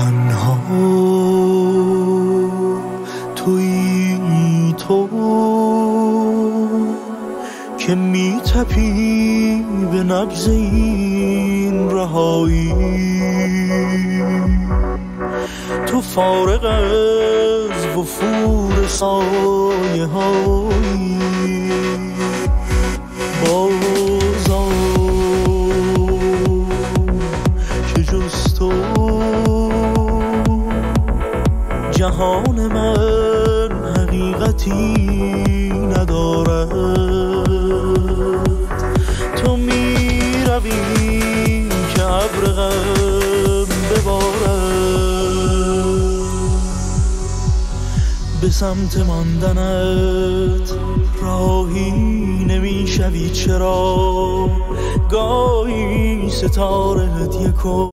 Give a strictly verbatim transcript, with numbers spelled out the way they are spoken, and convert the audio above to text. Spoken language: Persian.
تنها تویی تو که می تپی به نبض این رهایی. تو فارغ از وفور سایه هایی بازا که جز تو جهان من حقیقتی ندارد. تو می روی که ابر غم ببارد، به سمت ماندنت راهی نمی شوی. چرا گاهی ستاره هدیه کن